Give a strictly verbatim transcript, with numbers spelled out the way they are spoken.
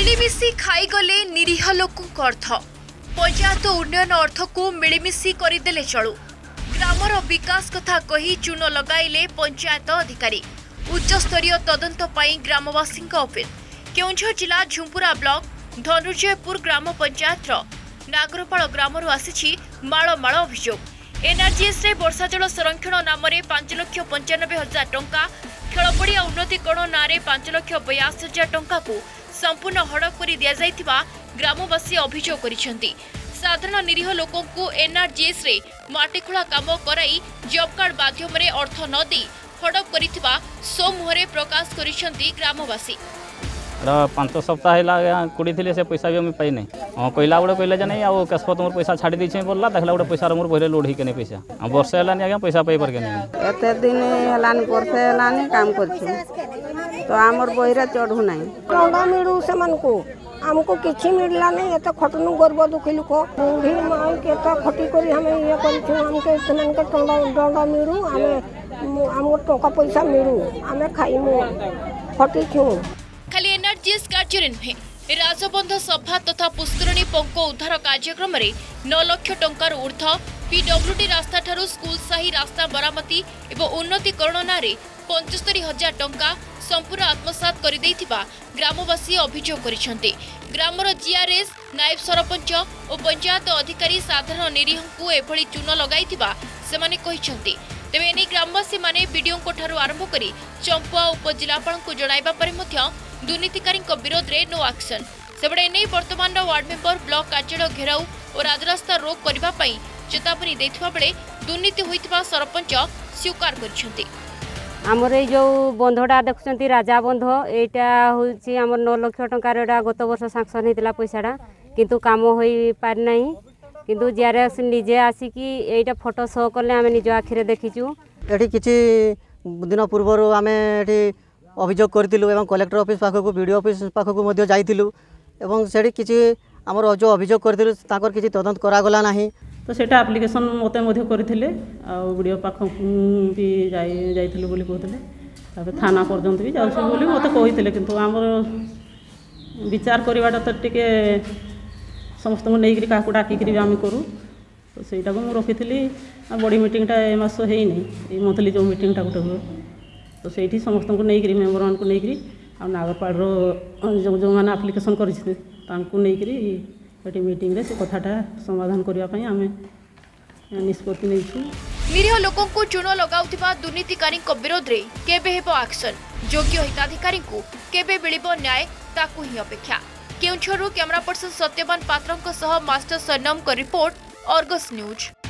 मिलीमिशी खाईगले निरीह लोक अर्थ पंचायत उन्नयन अर्थ को मिलीमिशी करदेले चलू ग्रामर विकास कथा कही चून लगाइले पंचायत अधिकारी उच्चस्तरीय तदंत पाई ग्रामवासी अपील। केउंझर जिला झुंपुरा ब्लॉक धनुर्जयपुर ग्राम पंचायत नागरपाड़ ग्राम आसी माल अभियोग एनआरजीएस रे वर्षा जल संरक्षण नाम पांच लक्ष पंचानबे हजार टंका खेलपड़िया उन्नतीकरण नारे पांच लक्ष बयासी हजार टंका को संपूर्ण हड़प कर दि जाइथिबा ग्रामवासी अभियोग करिसेंती। साधारण निरीह लोकों को एनआरजीएस रे माटीखोला काम कराई जॉब कार्ड माध्यम रे अर्थ न दे हड़प करिथिबा सोमुहरे प्रकाश करिसेंती ग्रामवासी। पांच सप्ताह है कुड़ी थी से पैसा भी पाई नहीं हाँ कहला गोटे कहले नहीं आउ कैशपत मोर पैसा छाड़ी देछे बोलला देखला गोटे पैसा मोर बहरे लोड होके नहीं पैसा आ वर्षे हलानी आज्ञा पैसा पाई पार के नहीं एते दिन हलानी वर्षे हलानी काम करछु तो हमर बहरे चढ़ू नहीं टंडा मिलू समान को हमको किछि मिलला नहीं एत खटनु गर्व दुखी लोक बूढ़ी माई के त खटी करी हम ये करछु हमके समान के टंडा डंडा मिलू हमें हमको टका पैसा मिलू हमें खाइमु खटी छु। खाली एनआरजीएस कार्य नुहे राजबंध सफा तथा पुष्करणी पंको उद्धार कार्यक्रम में नौ लाख टंकार ऊर्ध पीडब्ल्यूडी रास्ता ठारू स्कूल साही रास्ता मरामती एवं उन्नतीकरण नारे पंचस्तरी हजार टंका संपूर्ण आत्मसात कर ग्रामवासी अभियोग करिसेंती। ग्रामर जीआरएस नायब सरपंच और पंचायत अधिकारी साधारण निरीह को एभली चून लगाइथिबा सेमाने कहिसेंती। तेबे एने ग्रामवासी माने बीडीओ को ठारू आरंभ करी चंपुआ उपजिलापाल को जणाइबा परे मध्य दुर्नीतिकारी विरोध में नो एक्शन सेबड़े नहीं वर्तमान वार्ड मेंबर ब्लॉक कार्यालय घेराऊ और राजरास्ता रोक करने चेतावनी देथिबा बेले दुर्नीति होइतिबा सरपंच स्वीकार करिसेंती। आमर ये जो बंधटा देखुं राजा बंध यहाँ हूँ आम नौ लक्ष टंकार गत वर्ष सांसन होता पैसाटा किंतु काम हो पारि ना किंतु जीआरएस निजे आसिकी एटा फोटो शो कले आम निज आखिरे देखीचु। एठी किछि दिन पूर्वर आम एठी अभियोग करूँ और कलेक्टर ऑफिस पाखक बीडीओ ऑफिस पाखक मध्य जाइलु एवं से किसी आमर जो अभियोग करूँ ताकर किसी तदंत करागला नहीं तो सेटा एप्लिकेशन मते मध्य करथिले आ बीडीओ पाखक भी जाई जाइथिलु बोली कहथिले तापर थाना पर्यंत भी जाउछ बोली मते कहिथिले किंतु आमर विचार करिवाटा तो टिके समस्त को नेइकरी काकु डाकिकरी आम करू तो सेटा को मु रखिथिली बड़ी मीटिंगटा ए मास हेई नै ए मंथली जो मीटिंगटा गोटे हुए तो सेठी समस्त को नेइकरी मेंबर मान को नेइकरी आ नागरपाड़ जो जो माने एप्लिकेशन करिछि तांको नेइकरी एटी मीटिंग रे से कथाटा समाधान करिया पई आमे निष्पत्ति नैछु। निरीह लोकों को चून लगाउथिबा दुर्नीतिकारी विरोध रे केबे हेबो एक्शन योग्य हिताधिकारी को केबे मिलिबो न्याय ताकू ही अपेक्षा। केउंझरु कैमरा पर्सन सत्यवान पात्रंक सह मास्टर सरनम को रिपोर्ट अर्गस न्यूज।